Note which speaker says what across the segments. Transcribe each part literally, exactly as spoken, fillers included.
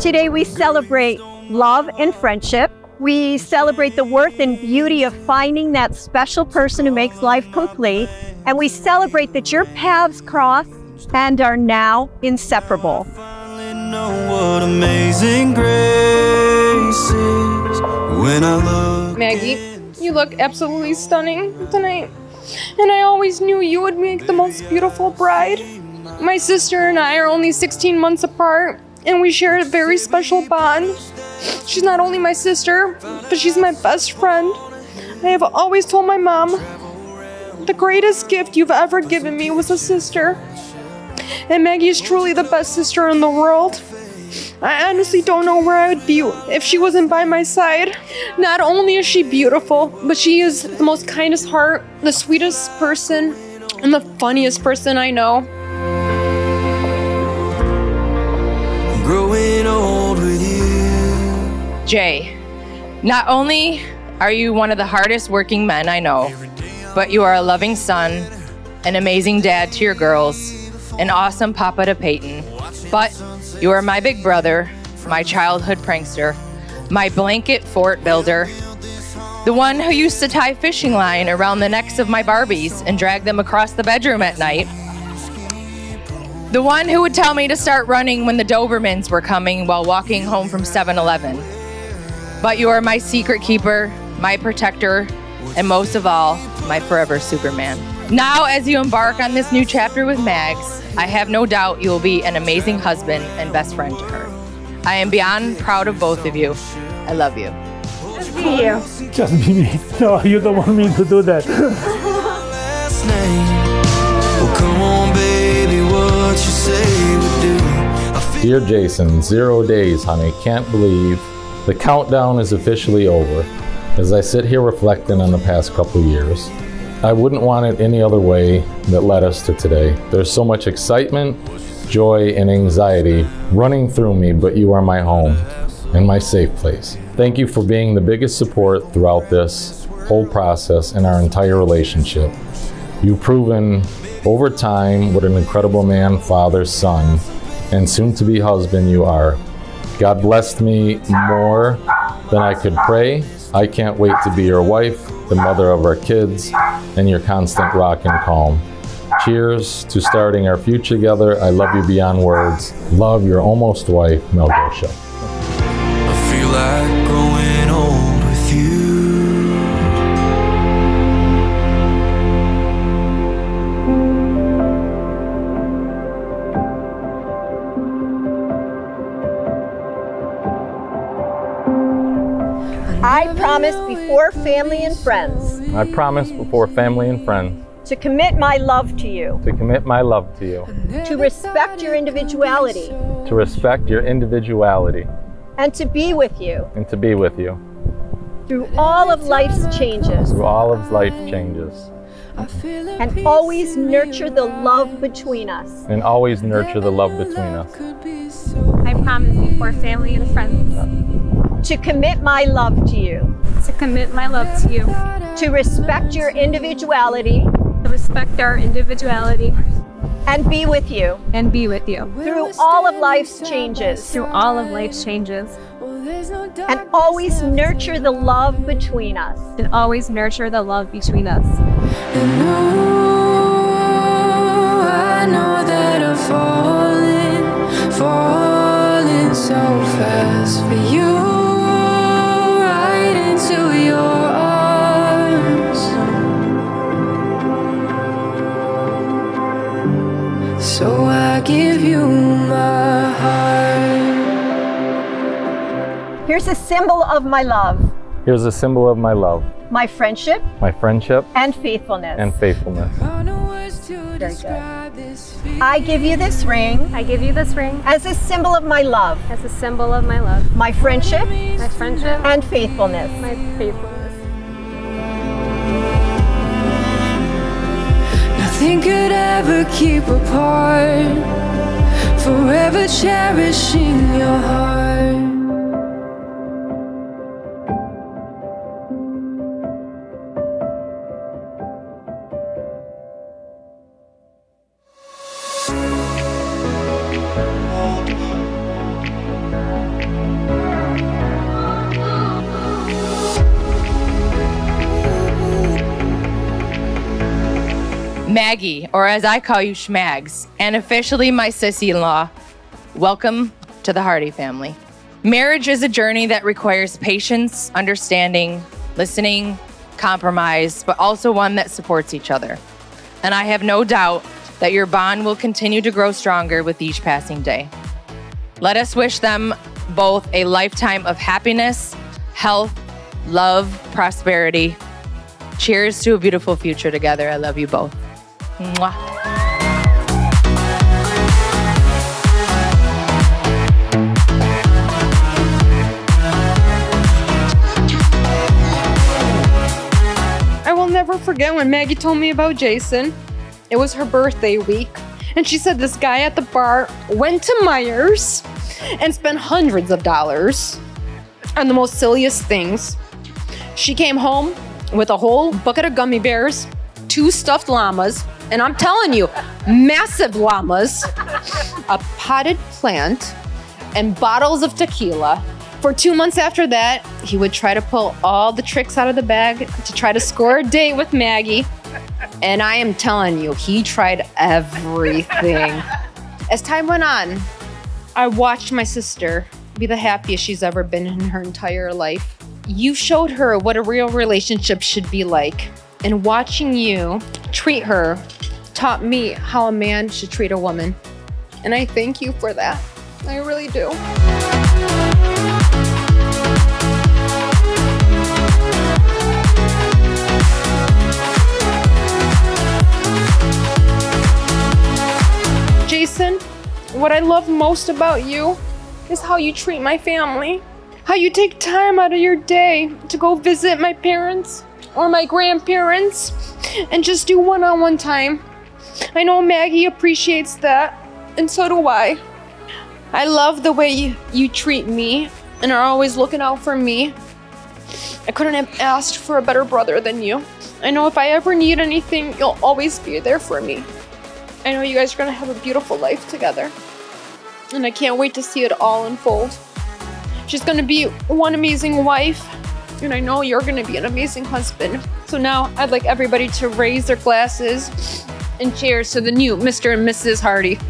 Speaker 1: Today we celebrate love and friendship. We celebrate the worth and beauty of finding that special person who makes life complete. And we celebrate that your paths cross and are now inseparable.
Speaker 2: What amazing grace is when I look.
Speaker 3: Maggie, you look absolutely stunning tonight. And I always knew you would make the most beautiful bride. My sister and I are only sixteen months apart, and we share a very special bond. She's not only my sister, but she's my best friend. I have always told my mom, the greatest gift you've ever given me was a sister. And Maggie is truly the best sister in the world. I honestly don't know where I would be if she wasn't by my side. Not only is she beautiful, but she is the most kindest heart, the sweetest person, and the funniest person I know.
Speaker 2: Growing old with you.
Speaker 4: Jay, not only are you one of the hardest working men I know, but you are a loving son, an amazing dad to your girls, an awesome papa to Peyton. But you are my big brother, my childhood prankster, my blanket fort builder, the one who used to tie fishing line around the necks of my Barbies and drag them across the bedroom at night, the one who would tell me to start running when the Dobermans were coming while walking home from seven eleven. But you are my secret keeper, my protector, and most of all, my forever Superman. Now, as you embark on this new chapter with Mags, I have no doubt you will be an amazing husband and best friend to her. I am beyond proud of both of you. I love you.
Speaker 1: Just be you.
Speaker 5: Just be me. No, you don't want me to do that.
Speaker 2: Last name. Well, come on, baby, what you say we do. I feel
Speaker 6: Dear Jason, zero days, honey. Can't believe the countdown is officially over. As I sit here reflecting on the past couple years, I wouldn't want it any other way that led us to today. There's so much excitement, joy, and anxiety running through me, but you are my home and my safe place. Thank you for being the biggest support throughout this whole process and our entire relationship. You've proven over time what an incredible man, father, son, and soon-to-be husband you are. God blessed me more than I could pray. I can't wait to be your wife, the mother of our kids, and your constant rock and calm. Cheers to starting our future together. I love you beyond words. Love, your almost wife, Malgosia.
Speaker 2: I feel like growing old with you.
Speaker 1: I promise before family and friends
Speaker 6: I promise before family and friends
Speaker 1: to commit my love to you,
Speaker 6: to commit my love to you,
Speaker 1: to respect your individuality,
Speaker 6: to respect your individuality,
Speaker 1: and to be with you
Speaker 6: and to be with you
Speaker 1: through all of life's changes,
Speaker 6: through all of life changes,
Speaker 1: and always nurture the love between us.
Speaker 6: and always nurture the love between us.
Speaker 7: I promise before family and friends
Speaker 1: To commit my love to you,
Speaker 7: to commit my love to you,
Speaker 1: to respect your individuality,
Speaker 7: to respect our individuality,
Speaker 1: and be with you
Speaker 7: and be with you
Speaker 1: through all of life's changes,
Speaker 7: through all of life's changes,
Speaker 1: and always nurture the love between us.
Speaker 7: and always nurture the love between us.
Speaker 2: And oh, I know that I'm falling, falling so fast for you. To your arms, so I give you my heart.
Speaker 1: Here's a symbol of my love,
Speaker 6: Here's a symbol of my love,
Speaker 1: my friendship
Speaker 6: my friendship,
Speaker 1: and faithfulness.
Speaker 6: and faithfulness.
Speaker 1: Very good. I give you this ring
Speaker 7: I give you this ring
Speaker 1: as a symbol of my love,
Speaker 7: as a symbol of my love,
Speaker 1: my friendship
Speaker 7: my friendship,
Speaker 1: and faithfulness.
Speaker 7: my faithfulness.
Speaker 2: Nothing could ever keep apart, forever cherishing your heart.
Speaker 4: Maggie, or as I call you, Schmags, and officially my sissy-in-law, welcome to the Hardy family. Marriage is a journey that requires patience, understanding, listening, compromise, but also one that supports each other. And I have no doubt that your bond will continue to grow stronger with each passing day. Let us wish them both a lifetime of happiness, health, love, prosperity. Cheers to a beautiful future together. I love you both. Mwah.
Speaker 3: I will never forget when Maggie told me about Jason. It was her birthday week, and she said this guy at the bar went to Myers and spent hundreds of dollars on the most silliest things. She came home with a whole bucket of gummy bears, two stuffed llamas, and I'm telling you, massive llamas, a potted plant, and bottles of tequila. For two months after that, he would try to pull all the tricks out of the bag to try to score a date with Maggie. And I am telling you, he tried everything. As time went on, I watched my sister be the happiest she's ever been in her entire life. You showed her what a real relationship should be like. And watching you treat her taught me how a man should treat a woman. And I thank you for that. I really do. Jason, what I love most about you is how you treat my family. How you take time out of your day to go visit my parents or my grandparents and just do one-on-one time. I know Maggie appreciates that, and so do I. I love the way you, you treat me and are always looking out for me. I couldn't have asked for a better brother than you. I know if I ever need anything, you'll always be there for me. I know you guys are gonna have a beautiful life together. And I can't wait to see it all unfold. She's gonna be one amazing wife, and I know you're gonna be an amazing husband. So now I'd like everybody to raise their glasses and cheers to the new Mister and Missus Hardy.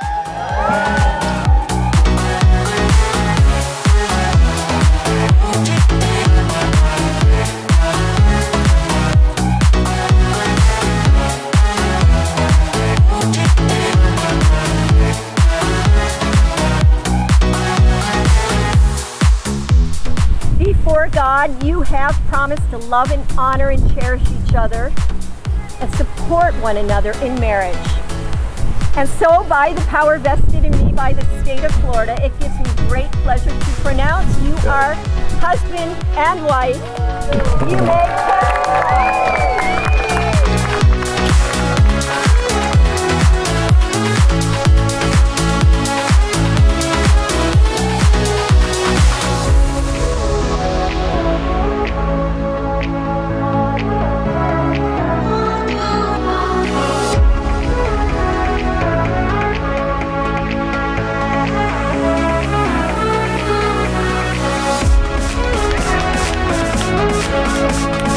Speaker 1: Before God, you have promised to love and honor and cherish each other and support one another in marriage. And so, by the power vested in me by the state of Florida, it gives me great pleasure to pronounce you are husband and wife. You may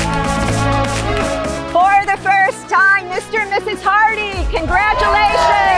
Speaker 1: Mister and Missus Hardy, congratulations!